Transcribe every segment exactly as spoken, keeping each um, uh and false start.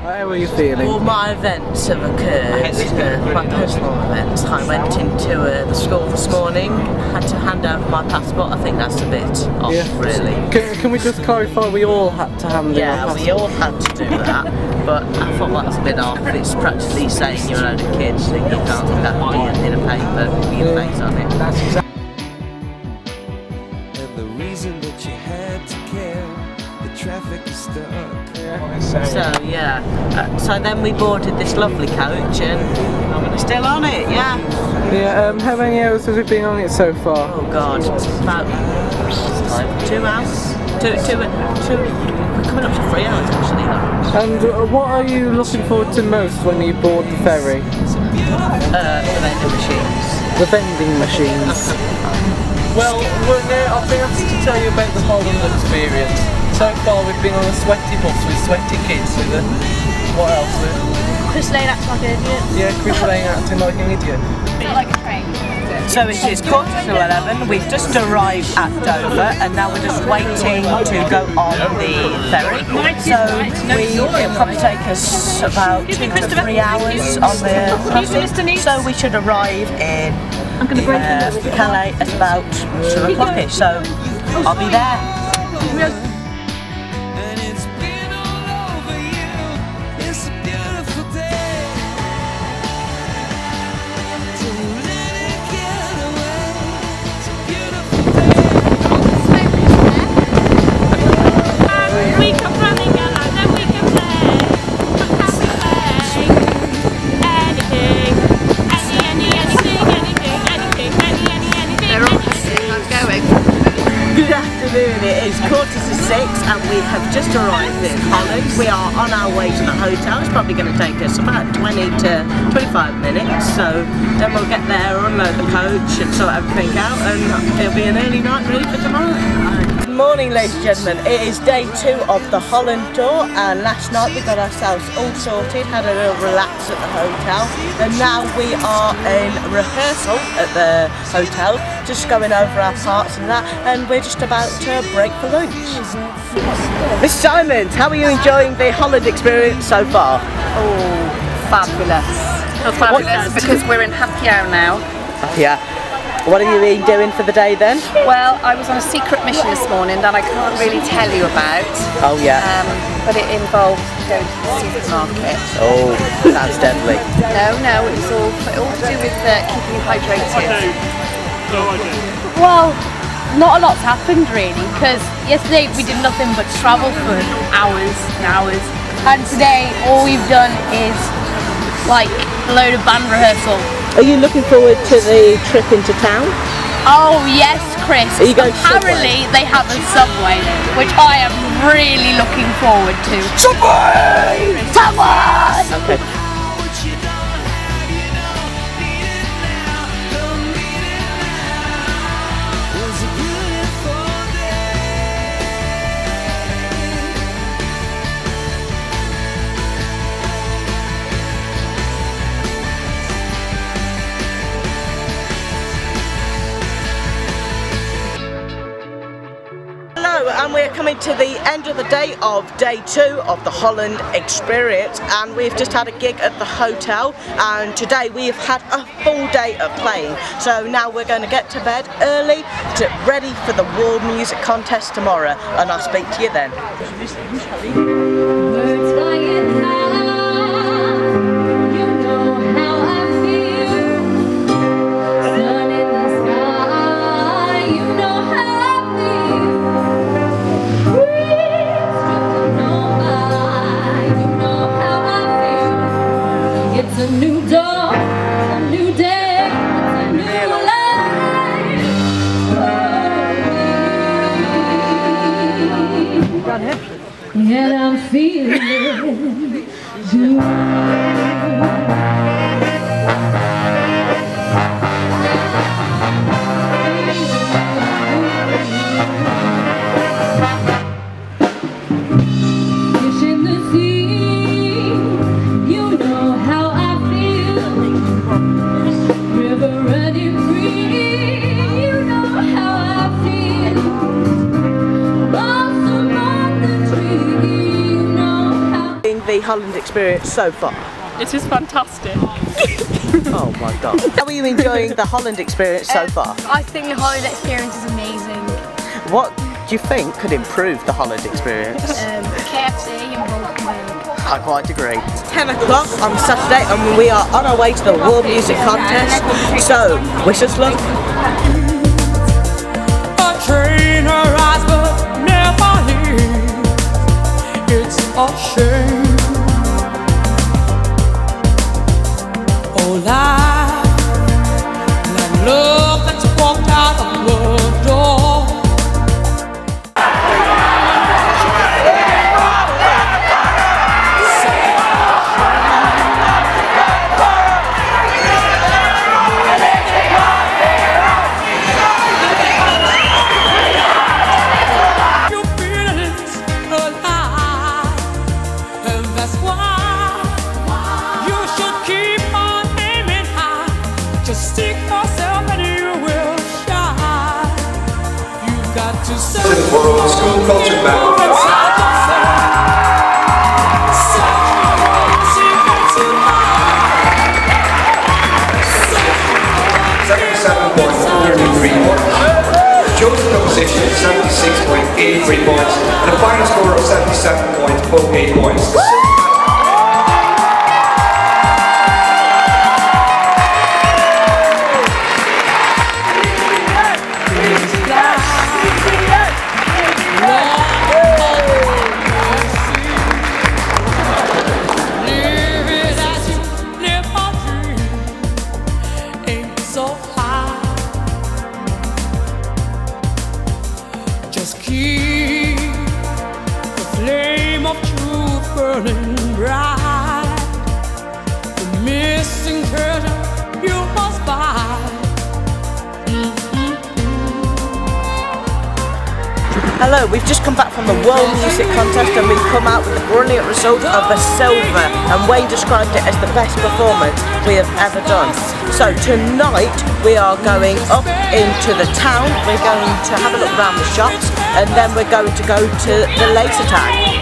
How are you feeling? All my events have occurred, uh, my personal events. I went into uh, the school this morning, had to hand over my passport. I think that's a bit off, Yeah. really. Can, can we just clarify, we all had to hand in Yeah, our we all had to do that, but I thought that's a bit off. It's practically saying you're a load of kids that you can't have me in a paper with your face on it. That's exactly. And the reason that you had to care, the traffic is stuck. So yeah, uh, so then we boarded this lovely coach and we're still on it, yeah. Yeah, um, how many hours have we been on it so far? Oh God, about two hours? Two, two, two, we're coming up to three hours actually. And uh, what are you looking forward to most when you board the ferry? Uh, the vending machines. The vending machines. Well, we're now, I've been asked to tell you about the Holland experience. So far we've been on a sweaty bus with sweaty kids with a, what else? With, Chris Lane acts like an idiot. yeah, Chris Lane acting like an idiot. Not like a train. So it is quarter to eleven, we've just arrived at Dover and now we're just waiting to go on the ferry. So we, it'll probably take us about two to three hours on the crossing. So we should arrive in uh, Calais at about two o'clock-ish, so I'll be there. And it's been all over you. It's a beautiful day. Don't let it get away. It's a beautiful day. We can run together, then we can play. What can we play? Anything. Any, any, anything, anything, anything, any, any, anything. They're all I'm going. Good afternoon, it is quarter to six and we have just arrived in Holland. We are on our way to the hotel. It's probably going to take us about twenty to twenty-five minutes, so then we'll get there, unload the coach and sort everything out and it'll be an early night ready for tomorrow. Good morning ladies and gentlemen, it is day two of the Holland tour and last night we got ourselves all sorted, had a little relax at the hotel and now we are in rehearsal at the hotel, just going over our parts and that, and we're just about to break for lunch. Miss Simons, how are you enjoying the Holland experience so far? Oh, fabulous. Oh, fabulous because we're in happy hour now. Yeah. What have you been doing for the day then? Well, I was on a secret mission this morning that I can't really tell you about. Oh yeah. Um, but it involved going to the supermarket. Oh, sounds deadly. No, no, it was all, all to do with uh, keeping you hydrated. Well, not a lot's happened really, because yesterday we did nothing but travel for hours and hours, and today all we've done is like a load of band rehearsal. Are you looking forward to the trip into town? Oh yes, Chris. Are you going to Apparently Subway? they have a Subway, which I am really looking forward to. Subway! Subway! Okay. Hello, and we're coming to the end of the day of day two of the Holland experience, and we've just had a gig at the hotel and today we've had a full day of playing, so now we're going to get to bed early to ready for the World Music Contest tomorrow, and I'll speak to you then. It's a new dawn, a new day, a new life for me. And I'm feeling good. The Holland experience so far? It is fantastic. Oh my god. How are you enjoying the Holland experience so Um, far? I think the Holland experience is amazing. What do you think could improve the Holland experience? Um, K F C and Bolton. I quite agree. It's ten o'clock on Saturday and we are on our way to the World Music Contest. So, wish us luck. A train arrives but never leaves. It's a shame. Oh, life, that love that you walked out of the door. World School Culture Battle. seventy-seven point four three points. Chosen opposition seventy-six point eight three points and a final score of seventy-seven point oh eight points. Hello, we've just come back from the World Music Contest and we've come out with the brilliant result of a silver, and Wayne described it as the best performance we have ever done. So tonight we are going up into the town, we're going to have a look around the shops and then we're going to go to the laser tag.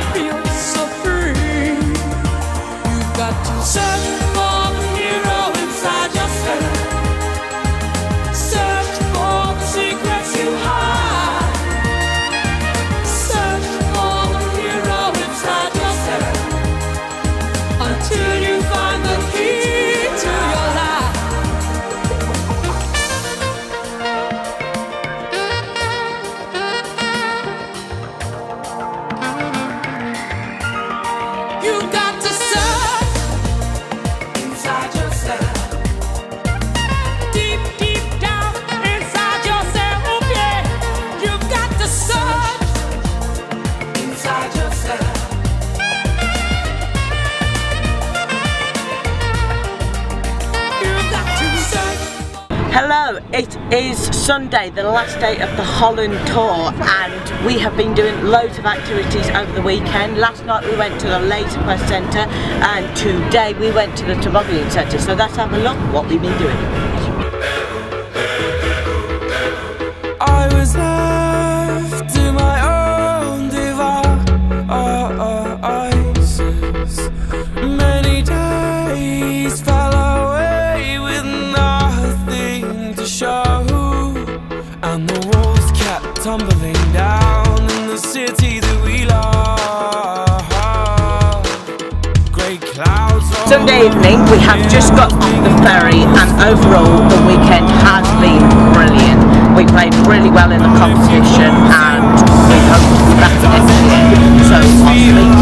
Hello, it is Sunday, the last day of the Holland tour, and we have been doing loads of activities over the weekend. Last night we went to the Laser Quest Centre and today we went to the Toboggan Centre, so let's have a look at what we've been doing. I was left to my own devices. Many days fell away with nothing to show, and the walls kept tumbling down in the city that we love. Great clouds. Sunday evening, we have just got off the ferry and overall the weekend has been brilliant. We played really well in the competition and we hope to be back next year. So I'll speak